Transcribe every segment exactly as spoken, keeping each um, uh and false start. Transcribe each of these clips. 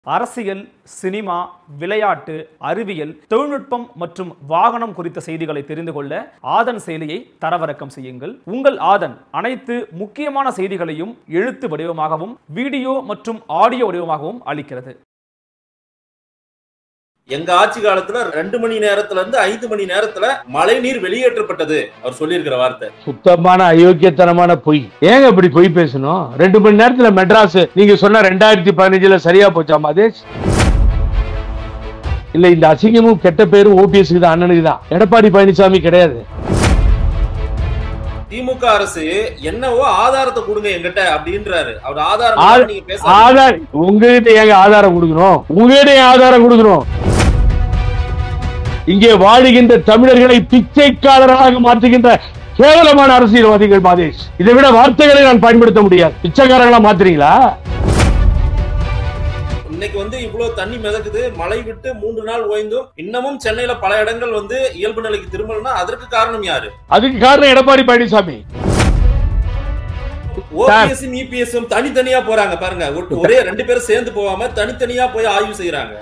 அரசியல், சினிமா, விளையாட்டு, அறிவியல், தொழில்நுட்பம் மற்றும் வாகனம் குறித்த செய்திகளை தெரிந்து கொள்ள ஆதன் செயலியை தரவிறக்கம் செய்யுங்கள். உங்கள் ஆதன் அனைத்து முக்கியமான செய்திகளையும் எழுத்து வடிவமாகவும் வீடியோ மற்றும் ஆடியோ வடிவமாகவும் அளிக்கிறது. எங்க ஆட்சி காலத்துல ரெண்டு மணி நேரத்துல இருந்து ஐந்து மணி நேரத்துல மழை நீர் வெளியேற்றப்பட்டது அவர் சொல்லியிருக்கிற வார்த்தை சுத்தமான அயோக்கியத்தனமான பொய். ஏங்க இப்படி பொய் பேசணும்? ரெண்டு மணி நேரத்துல மெட்ராஸ் நீங்க சொன்ன ரெண்டாயிரத்தி பதினஞ்சுல சரியா போச்சா மாதேஷ்? இல்ல இந்த அசிங்கமும் கெட்ட பேரும் ஓபிஎஸ்க்கு தான், அண்ணனுக்கு தான். எடப்பாடி பழனிசாமி கிடையாது. திமுக அரசு என்னவோ ஆதாரத்தை கொடுங்க எங்கிட்ட அப்படின்றாரு. அவர் ஆதாரம் ஆதார் உங்ககிட்ட ஏங்க ஆதாரம் கொடுக்கணும்? உங்ககிட்ட ஆதாரம் கொடுக்கணும். இங்கே வாழுகின்ற தமிழர்களை பிச்சைக்காரர்களாக மாற்றுகின்ற கேவலமான அரசியல்வாதிகள் மாதேஷ். இதை விட வார்த்தைகளை நான் பயன்படுத்த முடியாது. பிச்சைக்காரர்களா மாத்துறீங்களா? இன்னைக்கு வந்து இவ்வளவு தண்ணி மிதக்குது, மழை விட்டு மூன்று நாள் ஓய்ந்தும் இன்னமும் சென்னையில பல இடங்கள் வந்து இயல்பு நிலைக்கு திரும்பலன்னா அதற்கு காரணம் யாரு? அதுக்கு காரணம் எடப்பாடி பழனிசாமி. ஓபிஎஸ் இபிஎஸ் தனித்தனியா போறாங்க பாருங்க. ஒரே ரெண்டு பேரும் சேர்ந்து போகாம தனித்தனியா போய் ஆய்வு செய்யறாங்க.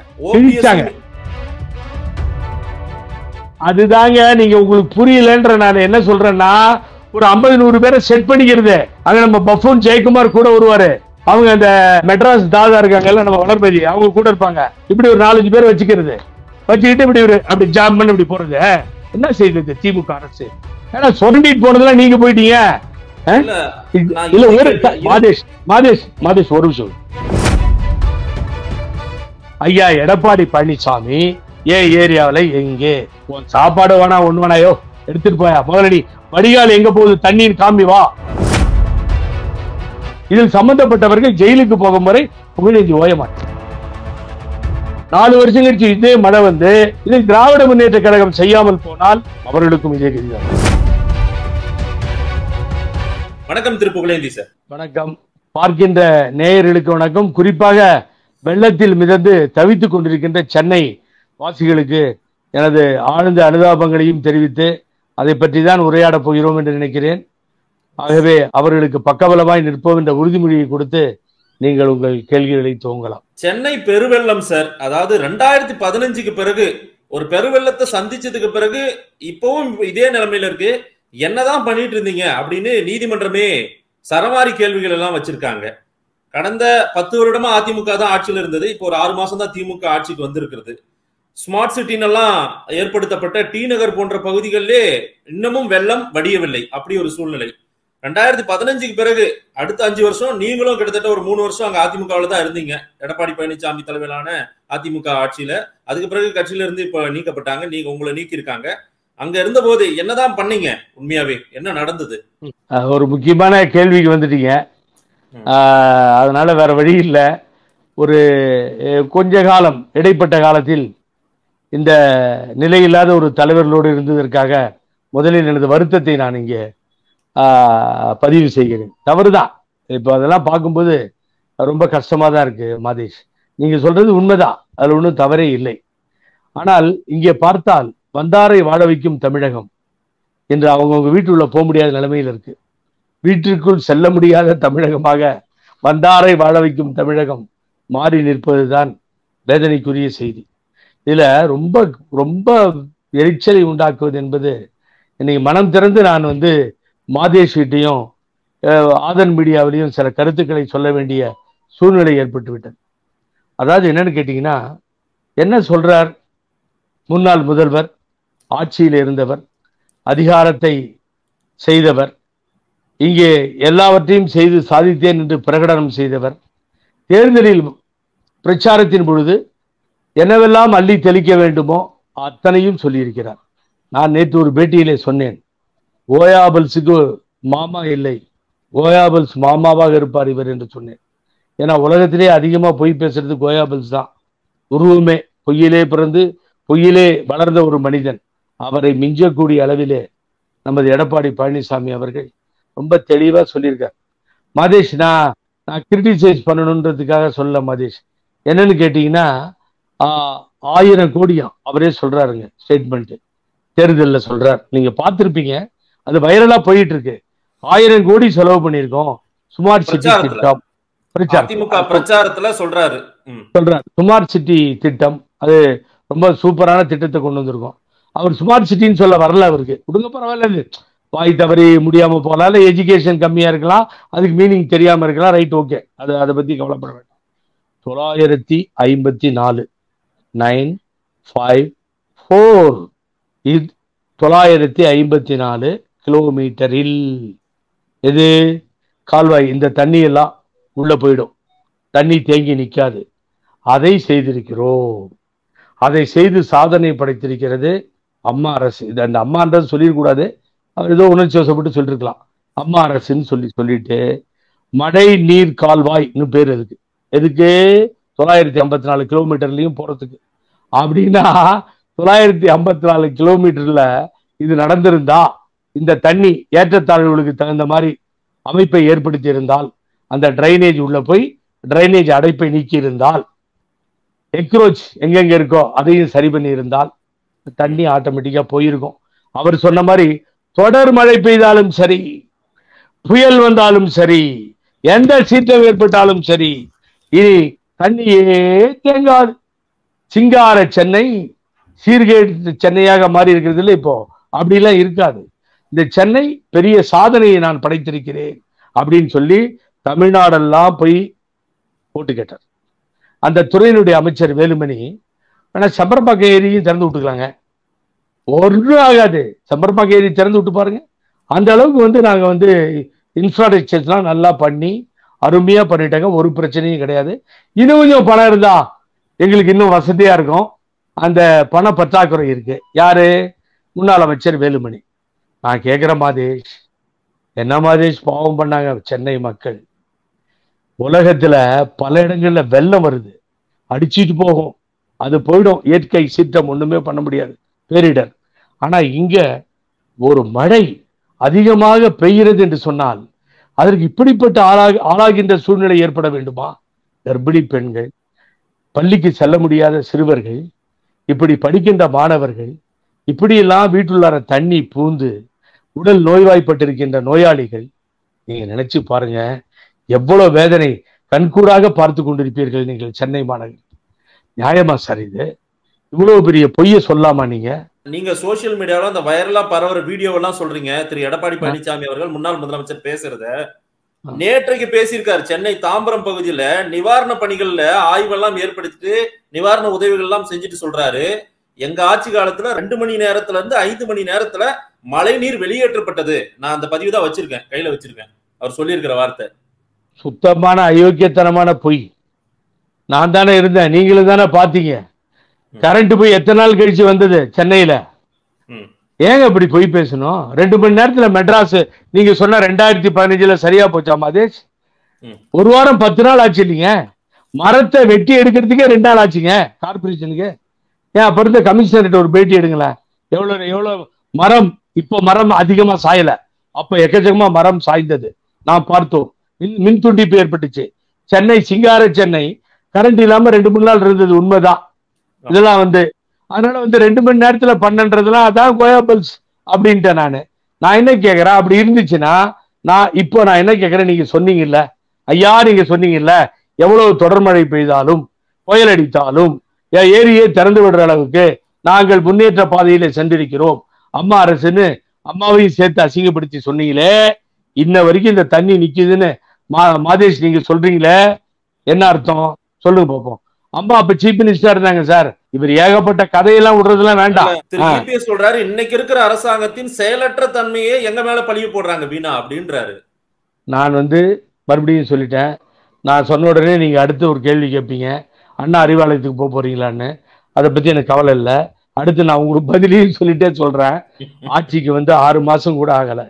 அதுதாங்க நீங்க உங்களுக்கு புரியலன்ற நான் என்ன சொல்றேன்னா, ஒரு ஐம்பது நூறு பேரை செட் பண்ணிக்கிறது. அங்க நம்ம பஃபூன் ஜெயக்குமார் கூட வருவாரு. அவங்க அந்த மெட்ராஸ் தாதா இருக்காங்கல்ல, நம்ம வளர்மதி, அவங்க கூட இருப்பாங்க. இப்படி ஒரு நாலஞ்சு பேர் வச்சுக்கிறது, வச்சுக்கிட்டு இப்படி ஒரு அப்படி ஜாம் பண்ணி இப்படி போறது. என்ன செய்யுது திமுக அரசு? ஏன்னா சொல்லிட்டு போனதுலாம் நீங்க போயிட்டீங்க. இல்ல ஒரு மாதேஷ் மாதேஷ் மாதேஷ் ஒரு விஷயம். ஐயா எடப்பாடி பழனிசாமி ஏன் ஏரியாவில் எங்கே சாப்பாடு வேணா ஒண்ணு வேணாயோ எடுத்துட்டு போயா, முதலடி வடிகால் எங்க போகுது தண்ணீர் காமி வா. இதில் சம்பந்தப்பட்டவர்கள் ஜெயிலுக்கு போகும் வரை புகழேந்தி ஓய மாட்டார். நாலு வருஷம் கழிச்சு இதே மழை வந்து இதை திராவிட முன்னேற்ற கழகம் செய்யாமல் போனால் அவர்களுக்கும் இதே கதிதான். வணக்கம் திரு புகழேந்தி சார். வணக்கம். பார்க்கின்ற நேயர்களுக்கு வணக்கம். குறிப்பாக வெள்ளத்தில் மிதந்து தவித்துக் கொண்டிருக்கின்ற சென்னை வாசிகளுக்கு எனது ஆழ்ந்த அனுதாபங்களையும் தெரிவித்து அதை பற்றி தான் உரையாடப் போகிறோம் என்று நினைக்கிறேன். ஆகவே அவர்களுக்கு பக்கபலமாய் நிற்போம் என்ற உறுதிமொழியை கொடுத்து நீங்கள் உங்கள் கேள்விகளை துவங்கலாம். சென்னை பெருவெள்ளம் சார், அதாவது ரெண்டாயிரத்தி பதினஞ்சுக்கு பிறகு ஒரு பெருவெள்ளத்தை சந்திச்சதுக்கு பிறகு இப்பவும் இதே நிலைமையில இருக்கு. என்னதான் பண்ணிட்டு இருந்தீங்க அப்படின்னு நீதிமன்றமே சரமாரி கேள்விகள் எல்லாம் வச்சிருக்காங்க. கடந்த பத்து வருடமா அதிமுக தான் ஆட்சியில் இருந்தது. இப்போ ஒரு ஆறு மாசம் தான் திமுக ஆட்சிக்கு வந்திருக்கிறது. ஸ்மார்ட் சிட்டினெல்லாம் ஏற்படுத்தப்பட்ட டி நகர் போன்ற பகுதிகளிலே இன்னமும் வெள்ளம் வடியவில்லை. அப்படி ஒரு சூழ்நிலை. ரெண்டாயிரத்தி பதினஞ்சுக்கு பிறகு அடுத்த அஞ்சு வருஷம் நீங்களும் கிட்டத்தட்ட ஒரு மூணு வருஷம் அங்க அதிமுகவில் தான் இருந்தீங்க. எடப்பாடி பழனிசாமி தலைமையிலான அதிமுக ஆட்சியில. அதுக்கு பிறகு கட்சியில இருந்து இப்ப நீக்கப்பட்டாங்க. நீங்க உங்களை நீக்கியிருக்காங்க. அங்க இருந்த போது என்னதான் பண்ணீங்க? உண்மையாவே என்ன நடந்தது? ஒரு முக்கியமான கேள்விக்கு வந்துட்டீங்க. அதனால வேற வழி இல்லை. ஒரு கொஞ்ச காலம் இடைப்பட்ட காலத்தில் இந்த நிலையில்லாத ஒரு தலைவர்களோடு இருந்ததற்காக முதலில் எனது வருத்தத்தை நான் இங்கே பதிவு செய்கிறேன். தவறுதான். இப்போ அதெல்லாம் பார்க்கும்போது ரொம்ப கஷ்டமா தான் இருக்கு மாதேஷ். நீங்க சொல்றது உண்மைதான், அதுல ஒன்றும் தவறே இல்லை. ஆனால் இங்கே பார்த்தால் வந்தாரை வாழ வைக்கும் தமிழகம் என்று அவங்கவுங்க வீட்டுக்குள்ள போக முடியாத நிலைமையில் இருக்கு. வீட்டிற்குள் செல்ல முடியாத தமிழகமாக வந்தாரை வாழ வைக்கும் தமிழகம் மாறி நிற்பதுதான் வேதனைக்குரிய செய்தி. இதுல ரொம்ப ரொம்ப எரிச்சலை உண்டாக்குவது என்பது, இன்னைக்கு மனம் திறந்து நான் வந்து மாதேஷ் கிட்டையும் ஆதன் மீடியாவிலையும் சில கருத்துக்களை சொல்ல வேண்டிய சூழ்நிலை ஏற்பட்டு விட்டது. அதாவது என்னன்னு கேட்டீங்கன்னா, என்ன சொல்றார்? முன்னாள் முதல்வர், ஆட்சியில் இருந்தவர், அதிகாரத்தை செய்தவர், இங்கே எல்லாவற்றையும் செய்து சாதித்தேன் என்று பிரகடனம் செய்தவர், தேர்தலில் பிரச்சாரத்தின் பொழுது என்னவெல்லாம் அள்ளி தெளிக்க வேண்டுமோ அத்தனையும் சொல்லியிருக்கிறார். நான் நேற்று ஒரு பேட்டியிலே சொன்னேன், ஓயாபல்ஸுக்கு மாமா இல்லை, ஓயாபல்ஸ் மாமாவாக இருப்பார் இவர் என்று சொன்னேன். ஏன்னா உலகத்திலே அதிகமா பொய் பேசுறது கோயாபல்ஸ் தான். உருவமே பொய்யிலே பிறந்து பொய்யிலே வளர்ந்த ஒரு மனிதன். அவரை மிஞ்சக்கூடிய அளவிலே நமது எடப்பாடி பழனிசாமி அவர்கள் ரொம்ப தெளிவா சொல்லியிருக்கார். மாதேஷ், நான் நான் கிரிட்டிசைஸ் பண்ணணுன்றதுக்காக சொல்ல மாதேஷ். என்னன்னு கேட்டீங்கன்னா, ஆஹ் ஆயிரம் கோடியும் அவரே சொல்றாருங்க. ஸ்டேட்மெண்ட் தேர்தலில் சொல்றார். நீங்க பார்த்திருப்பீங்க, அது வைரலா போயிட்டு இருக்கு. ஆயிரம் கோடி செலவு பண்ணியிருக்கோம் ஸ்மார்ட் சிட்டி திட்டம். அதிமுக பிரச்சாரத்துல சொல்றாரு. சொல்றார். ஸ்மார்ட் சிட்டி திட்டம் அது ரொம்ப சூப்பரான திட்டத்தை கொண்டு வந்திருக்கோம். அவர் ஸ்மார்ட் சிட்டின்னு சொல்ல வரல, அவருக்கு கொடுங்க பரவாயில்ல, வாய் தவறி முடியாம போகலாம், இல்லை எஜுகேஷன் கம்மியா இருக்கலாம், அதுக்கு மீனிங் தெரியாம இருக்கலாம், ரைட் ஓகே, அது அதை பத்தி கவலைப்பட வேண்டாம். தொள்ளாயிரத்தி ஐம்பத்தி நாலு நைன் ஃபைவ் ஃபோர் இது தொள்ளாயிரத்தி ஐம்பத்தி நாலு கிலோமீட்டரில் எது கால்வாய், இந்த தண்ணி எல்லாம் உள்ள போயிடும், தண்ணி தேங்கி நிற்காது. அதை செய்திருக்கிறோம். அதை செய்து சாதனை படைத்திருக்கிறது அம்மா அரசு. இது அந்த அம்மான்றது சொல்லிடக்கூடாது, அவர் ஏதோ உணர்ச்சி வசப்பட்டு சொல்லிருக்கலாம். அம்மா அரசுன்னு சொல்லி சொல்லிட்டு மழை நீர் கால்வாய்னு பேர் இருக்கு. எதுக்கு? தொள்ளாயிரத்தி ஐம்பத்தி நாலு கிலோமீட்டர்லயும் போறதுக்கு. அப்படின்னா தொள்ளாயிரத்தி ஐம்பத்தி நாலு கிலோமீட்டர்ல இது நடந்திருந்தா, இந்த தண்ணி ஏற்றத்தாழ்வுகளுக்கு தகுந்த மாதிரி அமைப்பை ஏற்படுத்தி இருந்தால், அந்த டிரைனேஜ் உள்ள போய் டிரைனேஜ் அடைப்பை நீக்கி இருந்தால், எக்ரோச் எங்கெங்க இருக்கோ அதையும் சரி பண்ணி இருந்தால் தண்ணி ஆட்டோமேட்டிக்கா போயிருக்கும். அவர் சொன்ன மாதிரி தொடர் மழை பெய்தாலும் சரி, புயல் வந்தாலும் சரி, எந்த சீற்றம் ஏற்பட்டாலும் சரி, இனி தண்ணியே தேங்காது. சிங்கார சென்னை சீர்கேடு சென்னையாக மாறி இருக்கிறது இல்லை இப்போ, அப்படிலாம் இருக்காது. இந்த சென்னை பெரிய சாதனையை நான் படைத்திருக்கிறேன் அப்படின்னு சொல்லி தமிழ்நாடெல்லாம் போய் போட்டு கேட்டார். அந்த துறையினுடைய அமைச்சர் வேலுமணி, ஆனா சம்பரப்பாக்கம் ஏரியும் திறந்து விட்டுக்கலாங்க, ஒன்றும் ஆகாது, சம்பரப்பாக்கம் ஏரி திறந்து விட்டு பாருங்க. அந்த அளவுக்கு வந்து நாங்க வந்து இன்ஃப்ராஸ்ட்ரக்சர்ஸ்லாம் நல்லா பண்ணி அருமையா பண்ணிட்டாங்க, ஒரு பிரச்சனையும் கிடையாது. இன்னும் கொஞ்சம் பணம் இருந்தா எங்களுக்கு இன்னும் வசதியா இருக்கும். அந்த பண பற்றாக்குறை இருக்கு. யாரு? முன்னாள் அமைச்சர் வேலுமணி. நான் கேட்கிற மாதேஷ், என்ன மாதேஷ் பாவம் பண்ணாங்க சென்னை மக்கள். உலகத்துல பல இடங்கள்ல வெள்ளம் வருது, அடிச்சுட்டு போகும், அது போயிடும், இயற்கை சீற்றம் ஒண்ணுமே பண்ண முடியாது, பேரிடர். ஆனா இங்க ஒரு மழை அதிகமாக பெய்கிறது என்று சொன்னால் அதற்கு இப்படிப்பட்ட ஆளாக ஆளாகின்ற சூழ்நிலை ஏற்பட வேண்டுமா? கர்ப்பிணி பெண்கள், பள்ளிக்கு செல்ல முடியாத சிறுவர்கள், இப்படி படிக்கின்ற மாணவர்கள், இப்படியெல்லாம் வீட்டுள்ளார தண்ணி பூந்து உடல் நோய்வாய்ப்பட்டிருக்கின்ற நோயாளிகள், நீங்க நினைச்சு பாருங்க எவ்வளவு வேதனை கண்கூடாக பார்த்து கொண்டிருப்பீர்கள் நீங்கள் சென்னை மாநகர். நியாயமா சார் இது? இவ்வளவு பெரிய பொய்ய சொல்லாமா நீங்க? நீங்க சோசியல் மீடியாவில் அந்த வைரலா பரவற வீடியோ எல்லாம் சொல்றீங்க. திரு எடப்பாடி பழனிசாமி அவர்கள் முன்னாள் முதலமைச்சர் பேசுறத நேற்றைக்கு பேசியிருக்காரு. சென்னை தாம்பரம் பகுதியில நிவாரண பணிகள்ல ஆய்வெல்லாம் ஏற்படுத்திட்டு நிவாரண உதவிகள் எல்லாம் செஞ்சுட்டு சொல்றாரு, எங்க ஆட்சி காலத்துல ரெண்டு மணி நேரத்துல இருந்து ஐந்து மணி நேரத்துல மழை நீர் வெளியேற்றப்பட்டது. நான் அந்த பதிவு தான் வச்சிருக்கேன், கையில வச்சிருக்கேன். அவர் சொல்லியிருக்கிற வார்த்தை சுத்தமான அயோக்கியத்தனமான பொய். நான் தானே இருந்தேன், நீங்களும் தானே பாத்தீங்க. கரண்ட் போய் எத்தனை நாள் கழிச்சு வந்தது சென்னையில? ஏங்க இப்படி பொய் பேசணும்? ரெண்டு மணி நேரத்துல மெட்ராஸ் நீங்க சொன்ன ரெண்டாயிரத்தி பதினஞ்சுல சரியா போச்சா மாதேஷ்? ஒரு வாரம் பத்து நாள் ஆச்சு இல்லைங்க. மரத்தை வெட்டி எடுக்கிறதுக்கே ரெண்டு நாள் ஆச்சுங்க கார்பரேஷனுக்கு. ஏன் அப்ப இருந்த கமிஷனர்கிட்ட ஒரு பேட்டி எடுங்களேன். எவ்வளவு எவ்வளவு மரம், இப்ப மரம் அதிகமா சாயல, அப்ப எக்கச்சக்கமா மரம் சாய்ந்தது நான் பார்த்தோம். மின் மின் துண்டிப்பு ஏற்பட்டுச்சு. சென்னை சிங்கார சென்னை கரண்ட் இல்லாம ரெண்டு மூணு நாள் இருந்தது, உண்மைதான். இதெல்லாம் வந்து அதனால வந்து ரெண்டு மணி நேரத்துல பன்னெண்டுறதுலாம் அதான் கோயாபல்ஸ் அப்படின்ட்டேன் நானு. நான் என்ன கேட்கிறேன், அப்படி இருந்துச்சுன்னா நான் இப்போ நான் என்ன கேட்கிறேன், நீங்க சொன்னீங்கல்ல ஐயா, நீங்க சொன்னீங்கல்ல எவ்வளவு தொடர்மழை பெய்தாலும் புயல் அடித்தாலும் ஏரியை திறந்து விடுற அளவுக்கு நாங்கள் முன்னேற்ற பாதையில சென்றிருக்கிறோம் அம்மா அரசுன்னு அம்மாவையும் சேர்த்து அசிங்கப்படுத்தி சொன்னீங்களே, இன்ன வரைக்கும் இந்த தண்ணி நிக்குதுன்னு மா மாதேஷ் நீங்க சொல்றீங்களே, என்ன அர்த்தம் சொல்லுங்க பார்ப்போம். அம்மா அப்ப சீஃப் மினிஸ்டர் இருந்தாங்க சார். இவர் ஏகப்பட்ட கதையெல்லாம் விடுறதுலாம் வேண்டாம். சொல்றாரு இன்னைக்கு இருக்கிற அரசாங்கத்தின் செயலற்ற தன்மையே எங்க மேல பழிய போடுறாங்க வீணா அப்படின்றாரு. நான் வந்து மறுபடியும் சொல்லிட்டேன், நான் சொன்ன உடனே நீங்க அடுத்து ஒரு கேள்வி கேட்பீங்க, அண்ணா அறிவாலயத்துக்கு போக போறீங்களான்னு. அதை பத்தி எனக்கு கவலை இல்லை. அடுத்து நான் உங்களுக்கு பதிலையும் சொல்லிட்டே சொல்றேன். ஆட்சிக்கு வந்து ஆறு மாசம் கூட ஆகல,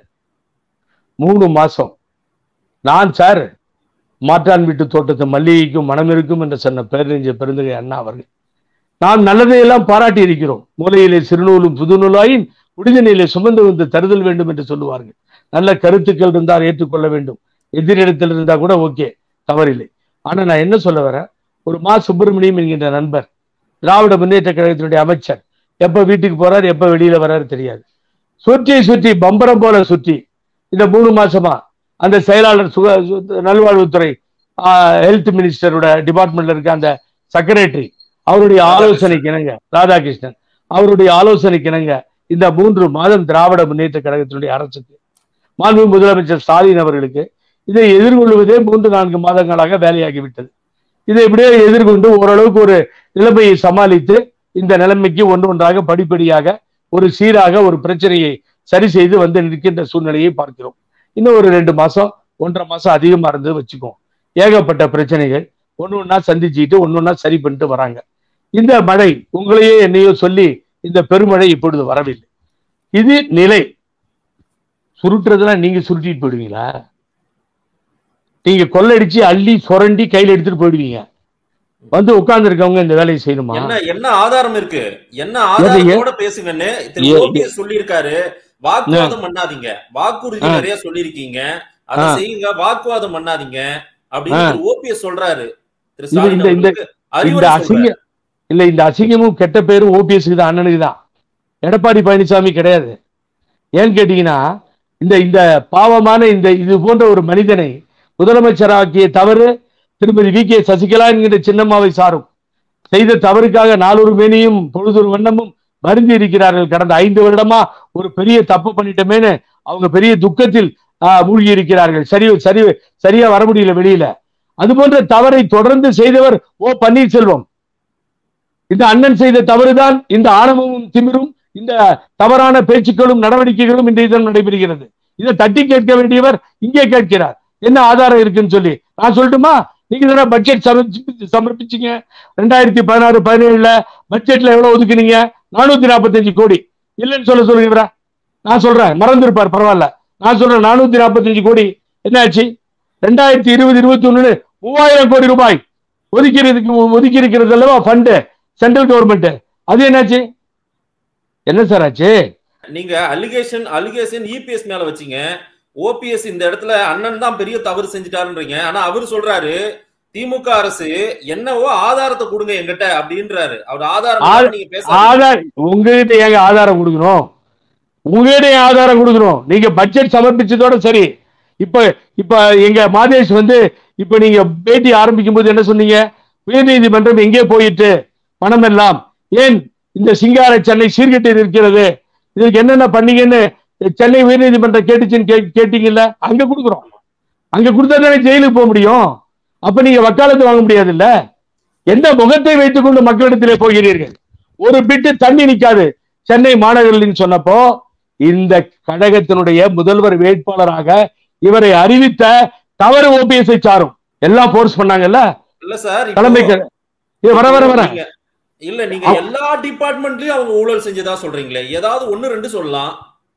மூணு மாசம். நான் சார் மாற்றான் வீட்டு தோட்டத்தை மல்லிகைக்கும் மனம் இருக்கும் என்று சொன்ன பேரறிஞர் பெருந்தகை அண்ணா அவர்கள், நாம் நல்லதையெல்லாம் பாராட்டி இருக்கிறோம். மூலையிலே சிறுநூலும் புதுநூலாயின் உடுதினிலே சுமந்து வந்து தருதல் வேண்டும் என்று சொல்லுவார்கள். நல்ல கருத்துக்கள் இருந்தால் ஏற்றுக்கொள்ள வேண்டும், எதிரிடத்தில் இருந்தா கூட ஓகே, தவறில்லை. ஆனா நான் என்ன சொல்ல வரேன், ஒரு மா சுப்பிரமணியம் என்கின்ற நண்பர், திராவிட முன்னேற்ற கழகத்தினுடைய அமைச்சர், எப்ப வீட்டுக்கு போறாரு எப்ப வெளியில வர்றாரு தெரியாது. சுற்றி சுற்றி பம்பரம் போல சுற்றி இந்த மூணு மாசமா அந்த செயலாளர் சுக நல்வாழ்வுத்துறை ஹெல்த் மினிஸ்டரோட டிபார்ட்மெண்ட்ல இருக்க அந்த செக்ரட்டரி, அவருடைய ஆலோசனைக்கு இணங்க ராதாகிருஷ்ணன் அவருடைய ஆலோசனைக்கு இணங்க இந்த மூன்று மாதம் திராவிட முன்னேற்ற கழகத்தினுடைய அரசுக்கு, மாண்பு முதலமைச்சர் ஸ்டாலின் அவர்களுக்கு இதை எதிர்கொள்வதே மூன்று நான்கு மாதங்களாக வேலையாகிவிட்டது. இதை இப்படியே எதிர்கொண்டு ஓரளவுக்கு ஒரு நிலைமையை சமாளித்து இந்த நிலைமைக்கு ஒன்று ஒன்றாக படிப்படியாக ஒரு சீராக ஒரு பிரச்சனையை சரி செய்து வந்து நிற்கின்ற சூழ்நிலையை பார்க்கிறோம். இன்னும் ஒரு ரெண்டு மாசம் ஒன்றரை மாசம் அதிகமா இருந்து வச்சுக்கோம். ஏகப்பட்ட பிரச்சனைகள் ஒன்னு ஒன்னா சந்திச்சுட்டு ஒன்னு ஒன்னா சரி பண்ணிட்டு வராங்க. இந்த மழை உங்களையே என்னையோ சொல்லி இந்த பெருமழை இப்பொழுது வரவில்லை. இது நிலை. சுருட்டுறதுலாம் நீங்க சுருட்டிட்டு போயிடுவீங்களா? நீங்க கொள்ளடிச்சு அள்ளி சுரண்டி கையில எடுத்துட்டு போயிடுவீங்க. வந்து உட்கார்ந்து இருக்கவங்க இந்த வேலையை செய்யணுமா? என்ன என்ன ஆதாரம் இருக்கு? என்ன ஆதாரத்தோட பேசுங்கன்னு ஓபிஎஸ் சொல்லியிருக்காரு. வாக்குவாதம் பண்ணாதீங்க, வாக்குறுதி நிறைய சொல்லிருக்கீங்க, அதை செய்யுங்க, வாக்குவாதம் பண்ணாதீங்க அப்படின்னு ஓபிஎஸ் சொல்றாரு. இல்ல, இந்த அசிங்கமும் கெட்ட பேரும் ஓபிஎஸ்க்கு தான், அண்ணனுக்கு தான், எடப்பாடி பழனிசாமி கிடையாது. ஏன்னு கேட்டீங்கன்னா இந்த இந்த பாவமான இந்த இது போன்ற ஒரு மனிதனை முதலமைச்சராக்கிய தவறு திருமதி வி கே சசிகலா என்கிற சின்னம்மாவை சாரும். செய்த தவறுக்காக நாளொரு மேனியும் பொழுதொரு வண்ணமும் வருந்தி இருக்கிறார்கள். கடந்த ஐந்து வருடமா ஒரு பெரிய தப்பு பண்ணிட்டோமேனு அவங்க பெரிய துக்கத்தில் ஆஹ் மூழ்கி இருக்கிறார்கள். சரி சரி சரியா வர முடியல வெளியில. அது போன்ற தவறை தொடர்ந்து செய்தவர் ஓ பன்னீர்செல்வம். இந்த அண்ணன் செய்த தவறுதான் இந்த ஆணவமும் திமிரும் இந்த தவறான பேச்சுக்களும் நடவடிக்கைகளும் இன்றைய தினம் நடைபெறுகிறது. இதை தட்டி கேட்க வேண்டியவர் இங்கே கேட்கிறார். என்ன ஆதாரம் இருக்குன்னு சொல்லி நான் சொல்லட்டுமா? நீங்க தானே பட்ஜெட் சமர்ப்பிச்சு சமர்ப்பிச்சீங்க. ரெண்டாயிரத்தி பதினாறு பதினேழுல பட்ஜெட்ல எவ்வளவு ஒதுக்குனீங்க? நானூத்தி நாற்பத்தி அஞ்சு கோடி. இல்லைன்னு சொல்ல சொல்லுங்க. நான் சொல்றேன், மறந்துருப்பார், பரவாயில்ல. நான் சொல்றேன் நானூத்தி நாற்பத்தி அஞ்சு கோடி என்ன ஆச்சு? ரெண்டாயிரத்தி இருபது இருபத்தி ஒண்ணுன்னு மூவாயிரம் கோடி ரூபாய் ஒதுக்கிறதுக்கு ஒதுக்கி இருக்கிறது அல்லவா ஃபண்டு, சென்ட்ரல் கவர்மெண்ட். அது என்னாச்சு? என்ன சார் ஆச்சு? நீங்க அலிகேஷன் அலிகேஷன் இபிஎஸ் மேல வச்சீங்க. ஓபிஎஸ் இந்த இடத்துல அண்ணன் தான் பெரிய தவறு செஞ்சுட்டாருன்றீங்க. ஆனா அவர் சொல்றாரு திமுக அரசு என்னவோ ஆதாரத்தை கொடுங்க என்கிட்ட அப்படின்றாரு. அவர் ஆதாரம் நீங்க பேச ஆதார் உங்ககிட்ட ஏங்க ஆதாரம் கொடுக்கணும்? உங்ககிட்ட ஆதாரம் கொடுக்கணும். நீங்க பட்ஜெட் சமர்ப்பிச்சதோட சரி. இப்ப இப்ப எங்க மாதேஷ் வந்து இப்ப நீங்க பேட்டி ஆரம்பிக்கும் போது என்ன சொன்னீங்க? உயர்நீதிமன்றம் எங்கே போயிட்டு பணம் எல்லாம் ஏன் இந்த சிங்கார சென்னை சீர்கெட்டு இருக்கிறது, இதுக்கு என்னென்ன பண்ணீங்கன்னு சென்னை உயர்நீதிமன்றம் கேட்டுச்சுன்னு கேட்டீங்கல்ல? அங்க கொடுக்குறோம். அங்க கொடுத்தா தானே ஜெயிலுக்கு போக முடியும். அப்ப நீங்க வக்காலத்து வாங்க முடியாது இல்ல? எந்த முகத்தை வைத்துக் கொண்டு மக்களிடத்திலே போகிறீர்கள்? ஒரு பிட்டு தண்ணி நிக்காது சென்னை மாநகரில் சொன்னப்போ இந்த கழகத்தினுடைய முதல்வர் வேட்பாளராக இவரை அறிவித்த தவறு ஓபிஎஸ் சாரும். எல்லாம் போர்ஸ் பண்ணாங்கல்ல. இல்ல சார், தலைமைக்கு வர வர வர இல்ல நீங்க எல்லா டிபார்ட்மெண்ட்லயும் அவங்க ஊழல் செஞ்சதா சொல்றீங்களே, ஏதாவது ஒன்னு ரெண்டு சொல்லலாம்.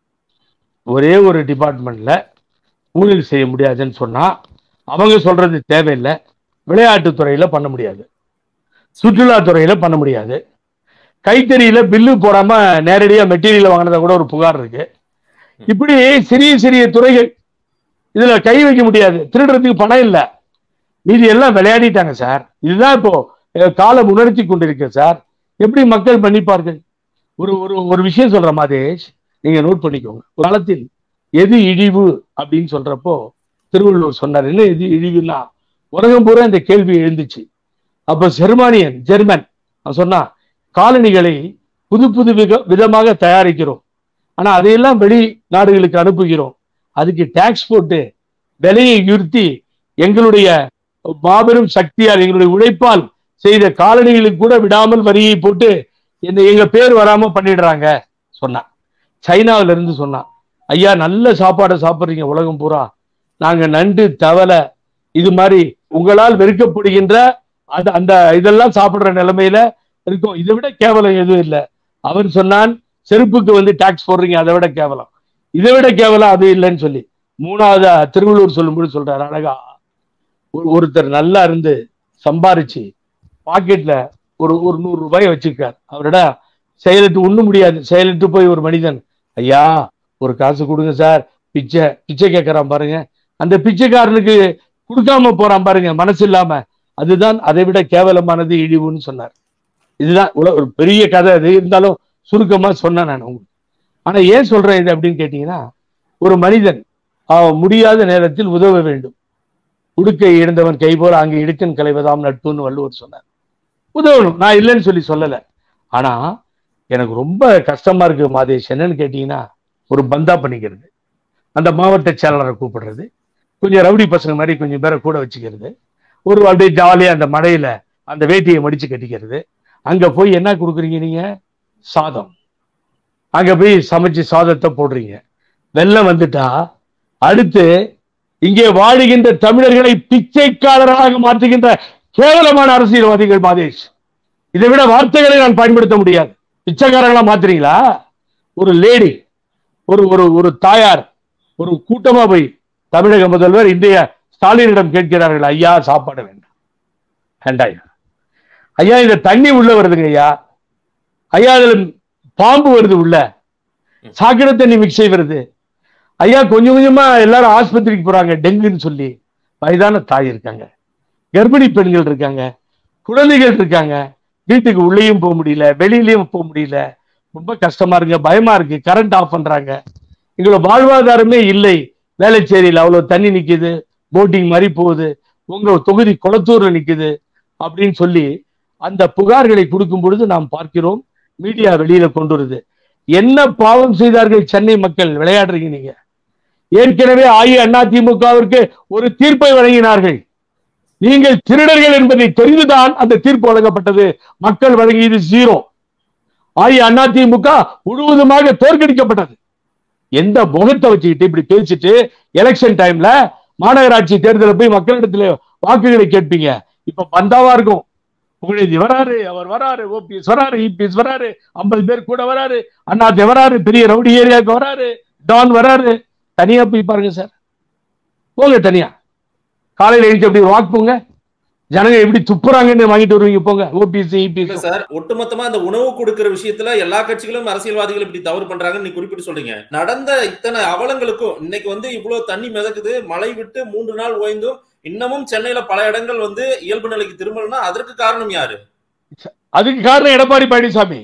ஒரே ஒரு டிபார்ட்மெண்ட்ல ஊழல் செய்ய முடியாதுன்னு சொன்னா அவங்க சொல்றது தேவையில்லை. விளையாட்டுத்துறையில பண்ண முடியாது, சுற்றுலாத்துறையில பண்ண முடியாது, கைத்தறியில பில்லு போடாம நேரடியா மெட்டீரியல் வாங்கினதா கூட ஒரு புகார் இருக்கு. இப்படி சிறிய சிறிய துறைகள் இதுல கை வைக்க முடியாது. திருடுறதுக்கு பணம் இல்லை, மீதி எல்லாம் விளையாடிட்டாங்க சார். இதுதான் இப்போ காலம் உணர்த்தி கொண்டிருக்க சார். எப்படி மக்கள் மன்னிப்பார்கள்? ஒரு ஒரு ஒரு விஷயம் சொல்ற மாதேஷ், நீங்க நோட் பண்ணிக்கோங்க. ஒரு காலத்தில் எது இழிவு அப்படின்னு சொல்றப்போ திருவள்ளுவர் சொன்னார். என்ன எது இழிவுன்னா உலகம் பூரா இந்த கேள்வி எழுந்துச்சு. அப்ப ஜெர்மானியன் ஜெர்மன் சொன்னா காலனிகளை புது புது வித விதமாக தயாரிக்கிறோம், ஆனா அதையெல்லாம் வெளி நாடுகளுக்கு அனுப்புகிறோம். அதுக்கு டாக்ஸ் போட்டு விலையை உயர்த்தி எங்களுடைய மாபெரும் சக்தியால் எங்களுடைய உழைப்பால் செய்த காலனிகளுக்கு கூட விடாமல் வரியை போட்டு எங்க பேர் வராம பண்ணிடுறாங்க சொன்னா. சைனாவில இருந்து சொன்னா, ஐயா நல்ல சாப்பாடை சாப்பிட்றீங்க உலகம் பூரா, நாங்க நண்டு தவளை இது மாதிரி உங்களால் வெறுக்கப்படுகின்ற அது அந்த இதெல்லாம் சாப்பிடுற நிலைமையில இருக்கும். இதை விட கேவலம் எதுவும் இல்லை. அவர் சொன்னான் செருப்புக்கு வந்து டாக்ஸ் போடுறீங்க, அதை விட கேவலம், இதை விட கேவலம் அது இல்லைன்னு சொல்லி. மூணாவது திருவள்ளுவர் சொல்லும்போது சொல்றாரு அழகா, ஒருத்தர் நல்லா இருந்து சம்பாரிச்சு பாக்கெட்ல ஒரு ஒரு நூறு ரூபாய் வச்சிருக்கார். அவரோட செயலிட்டு ஒண்ணும் முடியாது. செயலிட்டு போய் ஒரு மனிதன், ஐயா ஒரு காசு கொடுங்க சார், பிச்சை பிச்சை கேட்கறான் பாருங்க, அந்த பிச்சைக்காரனுக்கு கொடுக்காம போறான் பாருங்க மனசு இல்லாம, அதுதான் அதை விட கேவலமானது இழிவுன்னு சொன்னார். இதுதான் ஒரு பெரிய கதை. அது இருந்தாலும் சுருக்கமா சொன்னேன் நான் உங்களுக்கு. ஆனா ஏன் சொல்றேன் இது அப்படின்னு கேட்டீங்கன்னா, ஒரு மனிதன் அவன் முடியாத நேரத்தில் உதவ வேண்டும். உடுக்கை இழந்தவன் கைபோல் அங்கே இடுக்கன் களைவதாம் நட்புன்னு வள்ளுவர் சொன்னார். உதவணும், நான் இல்லைன்னு சொல்லி சொல்லலை. ஆனா எனக்கு ரொம்ப கஷ்டமா இருக்கு மாதேஷ், என்னன்னு கேட்டீங்கன்னா, ஒரு பந்தா பண்ணிக்கிறது, அந்த மாவட்ட செயலாளரை கூப்பிடுறது, கொஞ்சம் ரவுடி பசங்க மாதிரி கொஞ்சம் பேரை கூட வச்சுக்கிறது, ஒரு அப்படியே ஜாலியா அந்த மழையில அந்த வேட்டியை மடிச்சு கட்டிக்கிறது. அங்க போய் என்ன கொடுக்குறீங்க நீங்க? சாதம். அங்க போய் சமைச்சு சாதத்தை போடுறீங்க. வெள்ளம் வந்துட்டா அடுத்து இங்கே வாழுகின்ற தமிழர்களை பிச்சைக்காரர்களாக மாற்றுகின்ற கேவலமான அரசியல்வாதிகள் மாதேஷ். இதை விட வார்த்தைகளை நான் பயன்படுத்த முடியாது. பிச்சைக்காரங்களா மாத்துறீங்களா? ஒரு லேடி, ஒரு ஒரு ஒரு தாயார் ஒரு கூட்டமா போய் தமிழக முதல்வர் இன்றைய ஸ்டாலினிடம் கேட்கிறார்கள், ஐயா சாப்பாடு வேண்டாம். வேண்டாயா ஐயா, இந்த தண்ணி உள்ள வருதுங்க ஐயா, ஐயா அதுல பாம்பு வருது, உள்ள சாக்கடை தண்ணி மிக்ஸ் வருது ஐயா, கொஞ்சம் கொஞ்சமா எல்லாரும் ஆஸ்பத்திரிக்கு போறாங்க டெங்குன்னு சொல்லி. வயதான தாய் இருக்காங்க, கர்ப்பிணி பெண்கள் இருக்காங்க, குழந்தைகள் இருக்காங்க, வீட்டுக்கு உள்ளேயும் போக முடியல, வெளியிலயும் போக முடியல, ரொம்ப கஷ்டமா இருக்கு, பயமா இருக்கு, கரண்ட் ஆஃப் பண்றாங்க, எங்களோட வாழ்வாதாரமே இல்லை, வேலைச்சேரியில் அவ்வளவு தண்ணி நிக்குது, போட்டிங் மாதிரி போகுது, உங்க தொகுதி குளத்தூர்ல நிக்குது அப்படின்னு சொல்லி அந்த புகார்களை கொடுக்கும் பொழுது நாம் பார்க்கிறோம் மீடியா வெளியில கொண்டு வருது. என்ன பாவம் செய்தார்கள் சென்னை மக்கள்? விளையாடுறீங்க நீங்க. ஏற்கனவே அஇஅதிமுகவிற்கு ஒரு தீர்ப்பை வழங்கினார்கள். நீங்கள் திருடர்கள் என்பதை தெரிந்துதான் அந்த தீர்ப்பு வழங்கப்பட்டது. மக்கள் வழங்கியது ஜீரோ. அஇஅதிமுக முழுவதுமாக தோற்கடிக்கப்பட்டது. எந்த முகத்தை வச்சுக்கிட்டு இப்படி பேசிட்டு எலெக்ஷன் டைம்ல மாநகராட்சி தேர்தலில் போய் மக்களிடத்துல வாக்குகளை கேட்பீங்க? இப்ப பந்தாவா இருக்கும். புகழேந்தி வராரு, அவர் வராரு, ஓபிஎஸ் வராரு, இபிஎஸ் வராரு, ஐம்பது பேர் கூட வராரு, அண்ணாத்தை வராரு, பெரிய ரவுடி ஏரியாவுக்கு வராரு, டான் வராரு. தனியா போய் பாருங்க சார், போங்க தனியா. காலையில எழுந்து எப்படி வாக் போங்க, ஜனங்க எப்படி துப்புறாங்கன்னு வாங்கிட்டு வருவீங்க, போங்க. ஓபிஎஸ் இபிஎஸ் சார், ஒட்டுமொத்தமா அந்த உணவு கொடுக்கிற விஷயத்துல எல்லா கட்சிகளும் அரசியல்வாதிகள் இப்படி தவறு பண்றாங்கன்னு நீ குறிப்பிட்டு சொல்றீங்க. நடந்த இத்தனை அவலங்களுக்கும் இன்னைக்கு வந்து இவ்வளவு தண்ணி மிதக்குது, மழை விட்டு மூன்று நாள் ஓய்ந்தும் இன்னமும் சென்னையில பல இடங்கள் வந்து இயல்பு நிலைக்கு திரும்பலன்னா அதற்கு காரணம் யாரு? அதுக்கு காரணம் எடப்பாடி பழனிசாமி.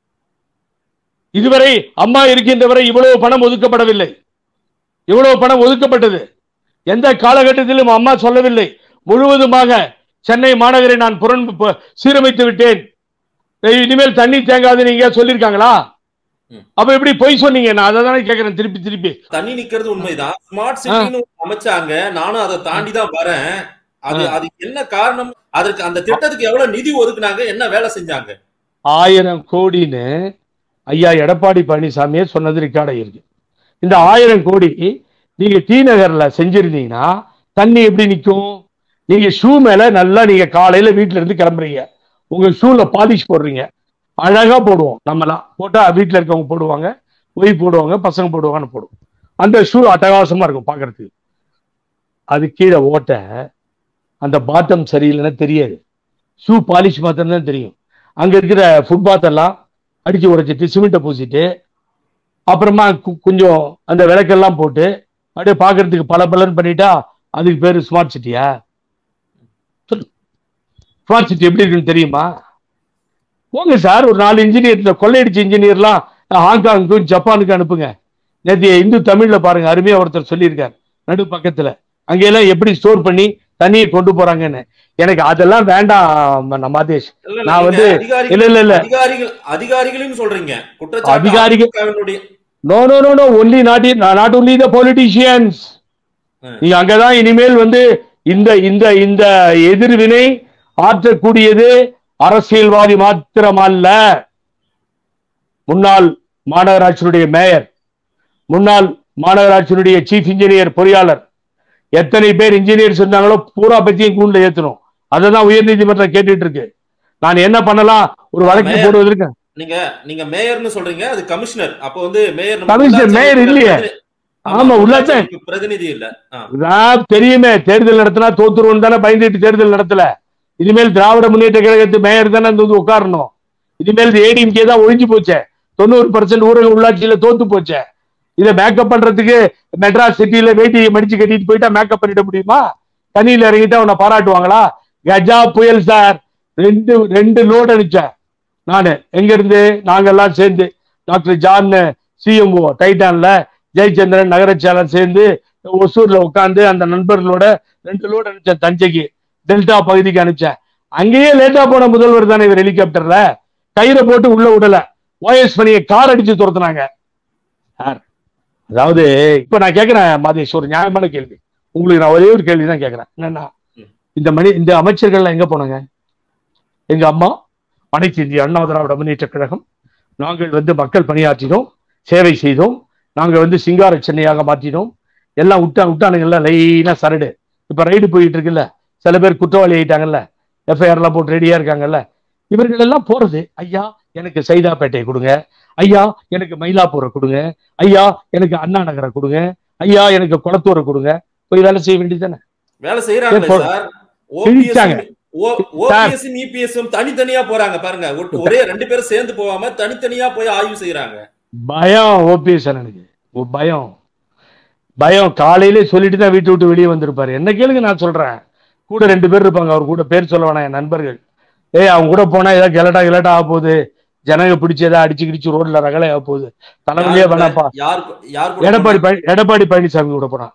இதுவரை அம்மா இருக்கின்ற வரை இவ்வளவு பணம் ஒதுக்கப்படவில்லை. இவ்வளவு பணம் ஒதுக்கப்பட்டது எந்த காலகட்டத்திலும் அம்மா சொல்லவில்லை, முழுவதுமாக சென்னை மாநகரை நான் புறன் சீரமைத்து விட்டேன், இனிமேல் தண்ணி தேங்காது நீங்க சொல்லிருக்காங்களா? அப்ப எப்படி பொய் சொன்னீங்க? நான் அதை தானே கேட்கிறேன் திருப்பி திருப்பி. தண்ணி நிக்கிறது உண்மைதான். ஸ்மார்ட் சிட்டின்னு அமைச்சாங்க, நானும் அதை தாண்டி தான் வரேன். அது அது என்ன காரணம்? அதற்கு அந்த திட்டத்துக்கு எவ்வளவு நிதி ஒதுக்குனாங்க, என்ன வேலை செஞ்சாங்க? ஆயிரம் கோடின்னு ஐயா எடப்பாடி பழனிசாமியே சொன்னது ரெக்கார்ட் ஆயிருக்கு. இந்த ஆயிரம் கோடி நீங்க டி நகர்ல செஞ்சிருந்தீங்கன்னா தண்ணி எப்படி நிற்கும்? நீங்க ஷூ மேல நல்லா நீங்க காலையில வீட்டுல இருந்து கிளம்புறீங்க, உங்க ஷூல பாலிஷ் போடுறீங்க, அழகா போடுவோம் நம்மலாம், போட்டா வீட்டுல இருக்கவங்க போடுவாங்க, ஒய் போடுவாங்க, பசங்க போடுவாங்கன்னு போடுவோம். அந்த ஷூ அட்டகாசமா இருக்கும் பாக்குறதுக்கு. அது கீழே ஓட்ட, அந்த பாட்டம் சரியில்லைன்னா தெரியாது, ஷூ பாலிஷ் மாத்திரம் தான் தெரியும். அங்க இருக்கிற ஃபுட்பாத் எல்லாம் அடிச்சு உடைச்சிட்டு சிமெண்ட்டை பூசிட்டு அப்புறமா கொஞ்சம் அந்த விளக்கெல்லாம் போட்டு அப்படியே பாக்குறதுக்கு பல பலன் பண்ணிட்டா அதுக்கு பேரு ஸ்மார்ட் சிட்டியா? சொல்லு, ஸ்மார்ட் சிட்டி எப்படி இருக்குன்னு தெரியுமா? போங்க சார், ஒரு நாலு இன்ஜினியர் கொள்ளையடிச்ச இன்ஜினியர்லாம் ஹாங்காங்கும் ஜப்பானுக்கு அனுப்புங்க. நேற்று இந்து தமிழ்ல பாருங்க, அருமையா ஒருத்தர் சொல்லியிருக்கார் நடு பக்கத்துல, அங்கெல்லாம் எப்படி ஸ்டோர் பண்ணி தண்ணியை கொண்டு போறாங்கன்னு. எனக்கு அதெல்லாம் வேண்டாம் மாதேஷ். நான் வந்து இல்ல இல்ல இல்ல அதிகாரிகள் அதிகாரிகளையும் சொல்றீங்க அதிகாரிகள். No no no no only not not only the politicians. நீங்க அங்கதான் இனிமேல் வந்து இந்த இந்த இந்த எதிர்வினை ஆற்றக்கூடியது அரசியல்வாதி மாத்திரமல்ல, முன்னாள் மாநகராட்சியினுடைய மேயர், முன்னாள் மாநகராட்சியினுடைய சீஃப் இன்ஜினியர், பொறியாளர், எத்தனை பேர் இன்ஜினியர்ஸ் இருந்தாங்களோ பூரா பத்தியும் கூண்டுல ஏத்தணும். அததான் உயர் நீதிமன்றம் கேட்டுட்டு இருக்கு. நான் என்ன பண்ணலாம், ஒரு வழக்கு போடுவதற்கு. நீங்க நீங்க மேயர்னு சொல்றீங்க, அது கமிஷனர். அப்ப வந்து மேயர் கமிஷனர் மேயர் இல்லையே. ஆமா, உள்ளாட்சி பிரதிநிதி இல்ல. தெரியுமே, தேர்தல் நடத்தினா தோத்துருவோம் தானே பயந்துட்டு தேர்தல் நடத்தல. இனிமேல் திராவிட முன்னேற்ற கழகத்து மேயர் தானே வந்து உட்காரணும். இனிமேல் ஏடிஎம்கே தான் ஒழிஞ்சு போச்சே, தொண்ணூறு பர்சன்ட் ஊரக உள்ளாட்சியில தோத்து போச்சே. இதை மேக்கப் பண்றதுக்கு மெட்ராஸ் சிட்டியில வேட்டியை மடிச்சு கட்டிட்டு போயிட்டா மேக்கப் பண்ணிட முடியுமா? தண்ணியில இறங்கிட்டா உன்னை பாராட்டுவாங்களா? கஜா புயல் சார், ரெண்டு ரெண்டு லோடு அனுப்பிச்சேன் நானு. எங்க இருந்து? நாங்கெல்லாம் சேர்ந்து டாக்டர் ஜான் சிஎம்ஓ டைட்டான்ல, ஜெயச்சந்திரன் நகரச்சாளர் சேர்ந்து ஒசூர்ல உட்காந்து அந்த நண்பர்களோட ரெண்டு லோடு அனுப்பிச்சேன். தஞ்சைக்கு டெல்டா பகுதிக்கு அனுப்பிச்சேன். அங்கேயே லேட்டா போன முதல்வர் தானே இவர் ஹெலிகாப்டர்ல கயிறை போட்டு உள்ள விடல, ஓஎஸ் பணியை கார் அடிச்சு துரத்துனாங்க. அதாவது இப்ப நான் கேட்கிறேன் மாதேஷ், ஒரு நியாயமான கேள்வி உங்களுக்கு, நான் ஒரே ஒரு கேள்வி தான் கேட்கிறேன். என்னன்னா, இந்த மணி இந்த அமைச்சர்கள்லாம் எங்க போனாங்க? எங்க அம்மா அனைத்து இந்திய அண்ணா திராவிட முன்னேற்ற கழகம், நாங்கள் வந்து மக்கள் பணியாற்றினோம், சேவை செய்தோம், நாங்கள் வந்து சிங்கார சென்னையாக மாற்றினோம், எல்லாம் விட்டா விட்டானுங்கல்ல லைனா சரடு. இப்ப ரைடு போயிட்டு இருக்குல்ல, சில பேர் குற்றவாளி ஆயிட்டாங்கல்ல, எஃப்ஐஆர் எல்லாம் போட்டு ரெடியா இருக்காங்கல்ல, இவர்கள் எல்லாம் போறது, ஐயா எனக்கு சைதாப்பேட்டையை கொடுங்க, ஐயா எனக்கு மயிலாப்பூரை கொடுங்க, ஐயா எனக்கு அண்ணா நகரை கொடுங்க, ஐயா எனக்கு குளத்தூரை கொடுங்க, போய் வேலை செய்ய வேண்டியதானே? வேலை செய்யறாங்க சார். ஓபிஎஸ்ஸும் இபிஎஸ்ஸும் தனித்தனியா போறாங்க பாருங்க, ஒரே ரெண்டு பேரும் சேர்ந்து போகாம தனித்தனியா போய் ஆய்வு செய்யறாங்க. பயம் ஓபிஎஸ் எனக்கு பயம் பயம் காலையிலே சொல்லிட்டு தான் வீட்டு விட்டு வெளியே வந்திருப்பாரு. என்ன கேளுங்க, நான் சொல்றேன், கூட ரெண்டு பேர் இருப்பாங்க, அவர் கூட பேர் சொல்ல வேணாம், என் நண்பர்கள். ஏய் அவங்க கூட போனா ஏதாவது கிளட்டா கிளட்டா ஆக போகுது, ஜனங்க பிடிச்சி ஏதாவது அடிச்சு கிடிச்சு ரோட்ல ரகலை ஆக போகுது, தலைவலியே வேணாப்பா. எடப்பாடி எடப்பாடி பழனிசாமி கூட போனா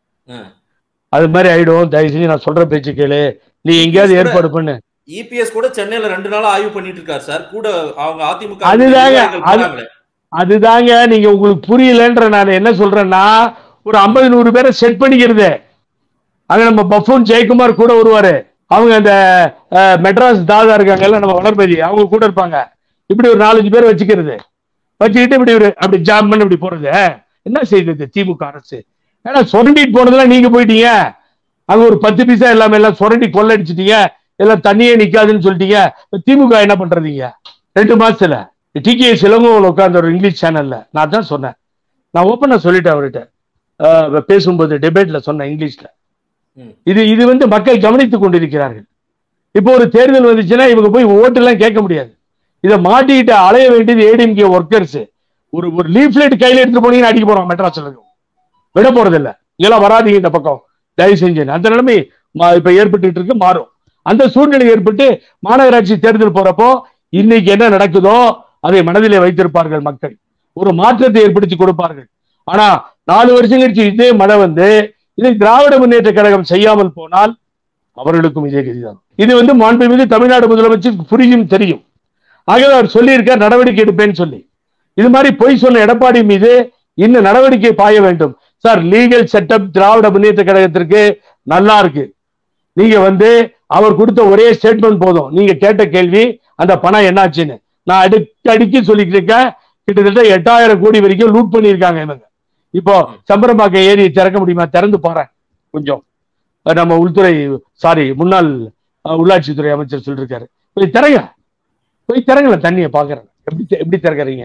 அது மாதிரி ஆயிடும். தயவு செஞ்சு நான் சொல்ற பேச்சு கேளு, நீ எங்கேயாவது ஏற்பாடு பண்ணு. இபிஎஸ் கூட சென்னையில ரெண்டு நாளா ஆய்வு பண்ணிட்டு இருக்காரு சார், கூட அவங்க அதிமுக. அதுதாங்க அதுதாங்க நீங்க உங்களுக்கு புரியலன்ற நான் என்ன சொல்றேன்னா, ஒரு ஐம்பது நூறு பேரை செட் பண்ணிக்கிறது. அங்க நம்ம பஃபூன் ஜெயக்குமார் கூட வருவாரு, அவங்க அந்த மெட்ராஸ் தாதா இருக்காங்கல்ல நம்ம வளர்மதி, அவங்க கூட இருப்பாங்க. இப்படி ஒரு நாலஞ்சு பேர் வச்சுக்கிறது, வச்சுக்கிட்டு இப்படி ஒரு அப்படி ஜாம் பண்ணி இப்படி போறது. என்ன செய்யுது திமுக அரசு? ஏன்னா சொரண்டிட்டு போனதுல நீங்க போயிட்டீங்க, அங்க ஒரு பத்து பைசா எல்லாமே எல்லாம் சொரண்டி கொள்ளடிச்சிட்டீங்க, எல்லாம் தண்ணியே நிக்காதுன்னு சொல்லிட்டீங்க. திமுக என்ன பண்றதீங்க? ரெண்டு மாசத்துல டி கே சிலங்கோவில் உட்கார்ந்த ஒரு இங்கிலீஷ் சேனல்ல நான் தான் சொன்னேன், நான் ஓப்பனா சொல்லிட்டேன் அவர்கிட்ட பேசும்போது டிபேட்ல சொன்னேன் இங்கிலீஷ்ல, இது இது வந்து மக்கள் கவனித்துக் கொண்டிருக்கிறார்கள். இப்போ ஒரு தேர்தல் வந்துச்சுன்னா இவங்க போய் ஓட்டு எல்லாம் கேட்க முடியாது, இதை மாட்டிக்கிட்டு அலைய வேண்டியது ஏடிஎம்கே ஒர்க்கர்ஸ். ஒரு ஒரு லீஃப்லெட் கையில எடுத்துட்டு போனீங்கன்னு அடிக்க போறோம், மெட்ராஸ்ல விட போறது இல்லை, இதெல்லாம் வராதிங்க இந்த பக்கம் தயவு செஞ்சு. அந்த நிலைமை இப்ப ஏற்பட்டு இருக்கு, மாறும். அந்த சூழ்நிலை ஏற்பட்டு மாநகராட்சி தேர்தல் போறப்போ இன்னைக்கு என்ன நடக்குதோ அதை மனதிலே வைத்திருப்பார்கள் மக்கள், ஒரு மாற்றத்தை ஏற்படுத்தி கொடுப்பார்கள். ஆனா நாலு வருஷம் கழிச்சு இதே மழை வந்து இதை திராவிட முன்னேற்ற கழகம் செய்யாமல் போனால் அவர்களுக்கும் இதே கதிதான். இது வந்து மாண்புமிகு தமிழ்நாடு முதலமைச்சருக்கு புரியும், தெரியும். ஆகவே அவர் சொல்லியிருக்கார் நடவடிக்கை எடுப்பேன்னு சொல்லி. இது மாதிரி பொய் சொன்ன எடப்பாடி மீது இன்னும் நடவடிக்கை பாய வேண்டும் சார். லீகல் செட்டப் திராவிட முன்னேற்ற கழகத்திற்கு நல்லா இருக்கு. நீங்க வந்து அவர் கொடுத்த ஒரே ஸ்டேட்மெண்ட் போதும், நீங்க கேட்ட கேள்வி அந்த பணம் என்னாச்சுன்னு. நான் அடிக்க அடிக்க சொல்லிட்டு இருக்கேன், கிட்டத்தட்ட எட்டாயிரம் கோடி வரைக்கும் லூட் பண்ணியிருக்காங்க இவங்க. இப்போ சம்பரம்பாக்கம் ஏரி திறக்க முடியுமா? திறந்து போறேன் கொஞ்சம். நம்ம உள்துறை சாரி முன்னாள் உள்ளாட்சித்துறை அமைச்சர் சொல்லிருக்காரு, போய் திறங்க போய் திறங்கல தண்ணியை பாக்குறேன் எப்படி எப்படி திறக்கிறீங்க.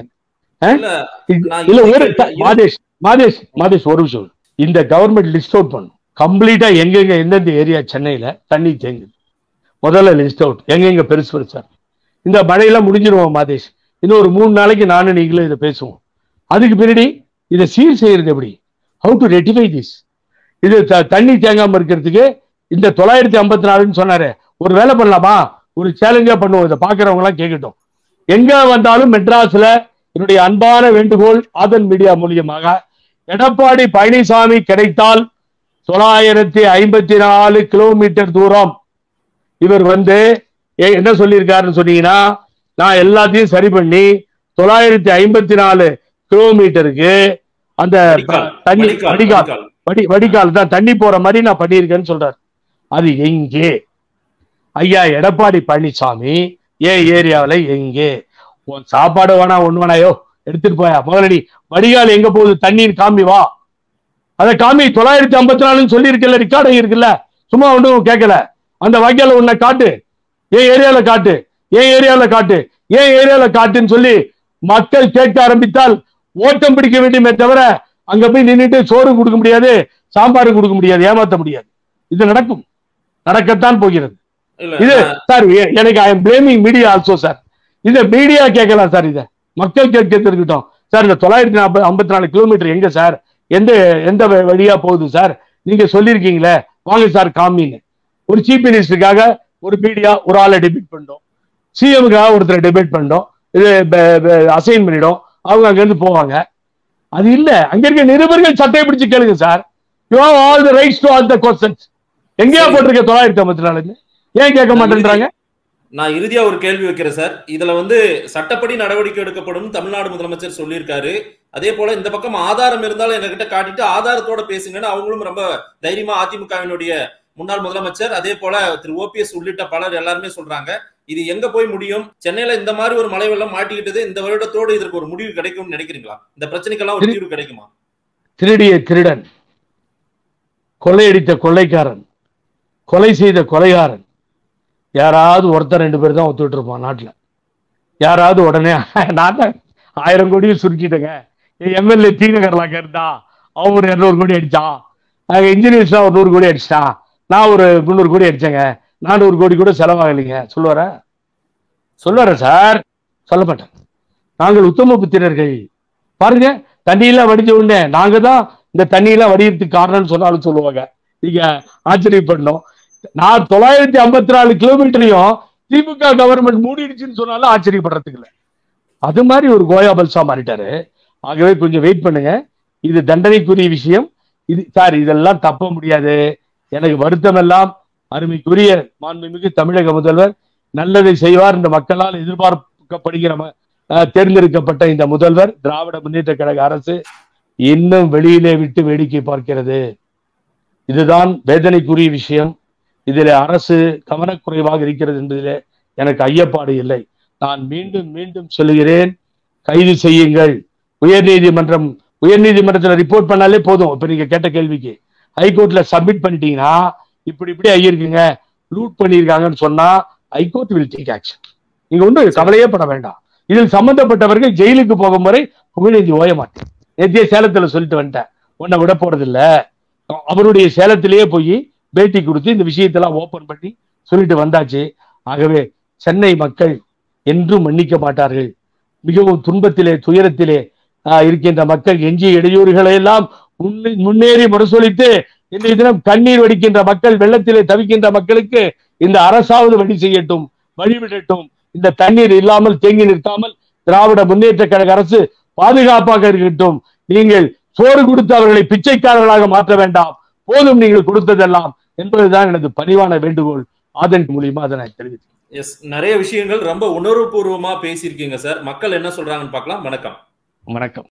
இல்ல ஒரு மாதேஷ் மாதேஷ் மாதேஷ் ஒரு விஷயம், இந்த கவர்மெண்ட் லிஸ்ட் அவுட் பண்ணும் கம்ப்ளீட்டா எங்கெங்க எந்தெந்த ஏரியா சென்னையில தண்ணி தேங்குது முதல்ல லிஸ்ட் அவுட், எங்கெங்க பெருசு பெருசா. இந்த மழையெல்லாம் முடிஞ்சிருவோம் மாதேஷ், இன்னும் ஒரு மூணு நாளைக்கு நானும் நீங்களும் இதை பேசுவோம். அதுக்கு பின்னாடி இதை சீர் செய்யறது எப்படி, ஹவு டு ரெட்டிஃபை திஸ். இது தண்ணி தேங்காம இருக்கிறதுக்கு இந்த தொள்ளாயிரத்தி ஐம்பத்தி நாலுன்னு சொன்னாரு, ஒரு வேலை பண்ணலாமா, ஒரு சேலஞ்சா பண்ணுவோம், இதை பாக்குறவங்க எல்லாம் கேட்கட்டும். எங்க வந்தாலும் மெட்ராஸ்ல என்னுடைய அன்பான வேண்டுகோள் ஆதன் மீடியா மூலியமாக, எடப்பாடி பழனிசாமி கிடைத்தால் தொள்ளாயிரத்தி ஐம்பத்தி நாலு கிலோமீட்டர் தூரம் இவர் வந்து என்ன சொல்லியிருக்காருன்னு சொன்னீங்கன்னா, நான் எல்லாத்தையும் சரி பண்ணி தொள்ளாயிரத்தி ஐம்பத்தி நாலு கிலோமீட்டருக்கு அந்த தண்ணி வடிகால் வடி வடிகால் தான் தண்ணி போற மாதிரி நான் பண்ணியிருக்கேன்னு சொல்றாரு. அது எங்கே ஐயா எடப்பாடி பழனிசாமி? ஏன் ஏரியாவில் எங்கே? உன் சாப்பாடு வேணா ஒண்ணு வேணாயோ எடுத்துட்டு போயா, முதலடி வடிகால் எங்க போகுது தண்ணின்னு காமி வா, அதை காமி. தொள்ளாயிரத்தி ஐம்பத்தி நாலுன்னு சொல்லி இருக்கல, ரெக்கார்டு இருக்குல்ல, சும்மா ஒன்றும் கேட்கல. அந்த வகையில உன்னை காட்டு, ஏன் ஏரியாவில் காட்டு, ஏன் ஏரியாவில் காட்டு, ஏன் ஏரியாவில் காட்டுன்னு சொல்லி மக்கள் கேட்க ஆரம்பித்தால் ஓட்டம் பிடிக்க வேண்டுமே தவிர அங்க போய் நின்றுட்டு சோறு கொடுக்க முடியாது, சாம்பார் கொடுக்க முடியாது, ஏமாத்த முடியாது. இது நடக்கும், நடக்கத்தான் போகிறது. இது சார் எனக்கு I am blaming media also sir. இதை மீடியா கேட்கலாம் சார், இதை மக்கள் கேட்க இருக்கட்டும் சார். இந்த தொள்ளாயிரத்தி நாற்பது ஐம்பத்தி நாலு கிலோமீட்டர் எங்க சார், எந்த எந்த வழியா போகுது சார், நீங்க சொல்லியிருக்கீங்களே வாங்க சார் காமின்னு. ஒரு சீஃப் மினிஸ்டருக்காக ஒரு மீடியா ஒரு ஆளை டிபேட் பண்ணோம், சிஎம்காக ஒருத்தரை டிபேட் பண்ணோம், இது அசைன் பண்ணிடும், அவங்க அங்க இருந்து போவாங்க. அது இல்ல, அங்க இருக்க நிருபர்கள் சட்டையை பிடிச்சு கேளுங்க sir. You have all the rights to all the questions. எங்கயா போட்டிருக்க தொள்ளாயிரத்தி ஐம்பத்தி நாலு ஏன் கேட்க மாட்டேன்றாங்க? நான் இறுதியா ஒரு கேள்வி வைக்கிறேன் சார். இதுல வந்து சட்டப்படி நடவடிக்கை எடுக்கப்படும் தமிழ்நாடு முதலமைச்சர் சொல்லியிருக்காரு. அதே போல இந்த பக்கம் ஆதாரம் இருந்தாலும் எங்ககிட்ட காட்டிட்டு ஆதாரத்தோட பேசுங்கன்னு அவங்களும் ரொம்ப தைரியமா அதிமுகவினுடைய முன்னாள் முதலமைச்சர் அதே போல திரு ஓபிஎஸ் உள்ளிட்ட பலர் எல்லாருமே சொல்றாங்க. இது எங்க போய் முடியும்? சென்னையில இந்த மாதிரி ஒரு மழை வெள்ளம் மாட்டிக்கிட்டது, இந்த வருடத்தோடு இதற்கு ஒரு முடிவு கிடைக்கும்னு நினைக்கிறீங்களா? இந்த பிரச்சனைக்கெல்லாம் ஒரு தீர்வு கிடைக்குமா? திருடிய திருடன், கொள்ளையடித்த கொள்ளைக்காரன், கொலை செய்த கொலைகாரன், யாராவது ஒருத்தர் ரெண்டு பேர் தான் ஒத்துட்டு இருப்பான் நாட்டில். யாராவது உடனே நான் தான் ஆயிரம் கோடியும் சுருக்கிட்டேங்க, எம்எல்ஏ தீநகர்லாம் கேட்டா அவன் ஒரு இருநூறு கோடி அடிச்சான், நாங்க இன்ஜினியர்ஸ் ஒரு நூறு கோடி அடிச்சிட்டான், நான் ஒரு முந்நூறு கோடி அடிச்சேங்க, நானூறு கோடி கூட செலவாகலைங்க சொல்லுவார சொல்லுவார சார்? சொல்ல மாட்டேன். நாங்கள் உத்தம புத்திரர்கள். பாருங்க, தண்ணியெல்லாம் வடிஞ்ச உடனே நாங்க தான் இந்த தண்ணியெல்லாம் வடிகிறதுக்கு காரணம்னு சொன்னாலும் சொல்லுவாங்க. நீங்க ஆச்சரியப்படணும். நான் தொள்ளாயிரத்தி ஐம்பத்தி நாலு கிலோமீட்டரையும் திமுக கவர்மெண்ட் மூடிடுச்சுன்னு சொன்னாலும் ஆச்சரியப்படுறதுக்கு இல்லை. அது மாதிரி ஒரு கோயா பல்சா மாறிட்டாரு. ஆகவே கொஞ்சம் வெயிட் பண்ணுங்க. இது தண்டனைக்குரிய விஷயம். இது சார், இதெல்லாம் தப்ப முடியாது. எனக்கு வருத்தம் எல்லாம் அருமைக்குரிய மாண்புமிகு தமிழக முதல்வர் நல்லதை செய்வார். இந்த மக்களால் எதிர்பார்க்கப்படுகிற தேர்ந்தெடுக்கப்பட்ட இந்த முதல்வர், திராவிட முன்னேற்ற கழக அரசு இன்னும் வெளியிலே விட்டு வேடிக்கை பார்க்கிறது. இதுதான் வேதனைக்குரிய விஷயம். இதில் அரசு கவனக்குறைவாக இருக்கிறது என்பதிலே எனக்கு ஐயப்பாடு இல்லை. நான் மீண்டும் மீண்டும் சொல்லுகிறேன், கைது செய்யுங்கள். உயர் நீதிமன்றம் உயர் நீதிமன்றத்தில் ரிப்போர்ட் பண்ணாலே போதும். இப்ப நீங்க கேட்ட கேள்விக்கு ஹைகோர்ட்ல சப்மிட் பண்ணிட்டீங்கன்னா, இப்படி இப்படி ஐயிருக்குங்க, லூட் பண்ணியிருக்காங்கன்னு சொன்னா ஹைகோர்ட் வில் டேக் ஆக்ஷன். நீங்க ஒன்றும் கவலையே பட வேண்டாம். இதில் சம்பந்தப்பட்டவர்கள் ஜெயிலுக்கு போகும் வரை புகழேந்தி ஓய மாட்டேன். நேத்திய சேலத்துல சொல்லிட்டு வந்துட்டேன், உன்னை விட போறது இல்ல. அவருடைய சேலத்திலேயே போய் பேட்டி கொடுத்து இந்த விஷயத்தெல்லாம் ஓபன் பண்ணி சொல்லிட்டு வந்தாச்சு. ஆகவே சென்னை மக்கள் என்றும் மன்னிக்க மாட்டார்கள். மிகவும் துன்பத்திலே துயரத்திலே இருக்கின்ற மக்கள் எஞ்சிய இடையூறுகளை எல்லாம் முன்னேறி முரசொலித்து இன்றைய தினம் கண்ணீர் வடிக்கின்ற மக்கள், வெள்ளத்திலே தவிக்கின்ற மக்களுக்கு இந்த அரசாவது வழி செய்யட்டும், வழிவிடட்டும். இந்த தண்ணீர் இல்லாமல் தேங்கி நிற்காமல் திராவிட முன்னேற்ற கழக அரசு பாதுகாப்பாக இருக்கட்டும். நீங்கள் சோறு கொடுத்து அவர்களை பிச்சைக்காரர்களாக மாற்ற வேண்டாம், போதும் நீங்கள் கொடுத்ததெல்லாம் என்பதுதான் எனது பணிவான வேண்டுகோள். அதன் மூலியமா அதை நான் தெரிவித்தேன். எஸ், நிறைய விஷயங்கள் ரொம்ப உணர்வுபூர்வமா பேசியிருக்கீங்க சார். மக்கள் என்ன சொல்றாங்கன்னு பார்க்கலாம். வணக்கம். வணக்கம்.